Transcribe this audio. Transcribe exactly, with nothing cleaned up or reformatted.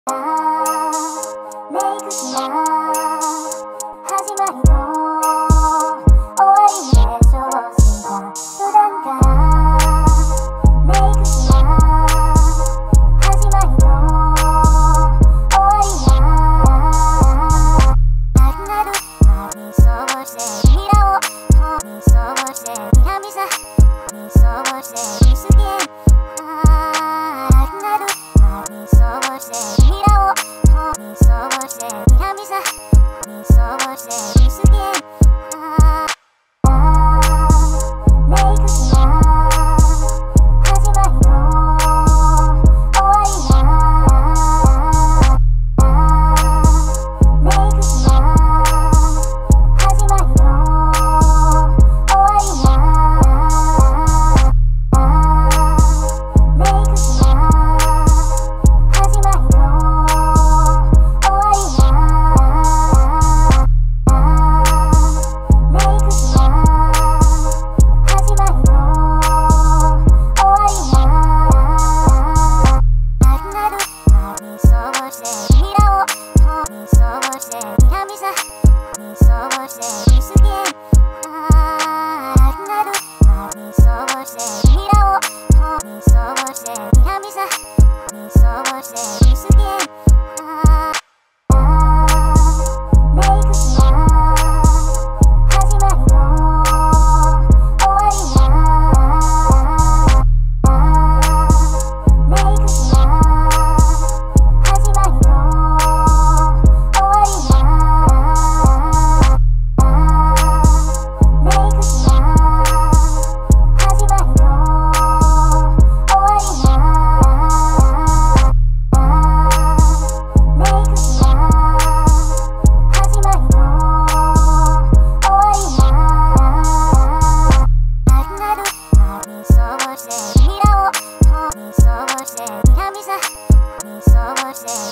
メイクしな始まりと終わりで消した普段からメイクしな始まりと終わりがなくなるにそうしてミラをにそうしてにはみさにそうしてにすげなくなるにそうしてミラをにそうしてにはみさにそうしてにすげメイクしな始まりと終わりがメイクしな始まりと終わりがメイクしな始まりと終わりがメイクしな始まりと終わりがなくなるにそうしてミラをにそうしてにはみさにそうしてにすげなくなるにそうしてミラをにそうしてにはみさにそうしてにすげメイクしな始まりと終わりがメイクしな始まりと終わりがメイクしな始まりと終わりがメイクしな始まりと終わりがなくなるにそうしてミラをにそうしてにはみさにそうして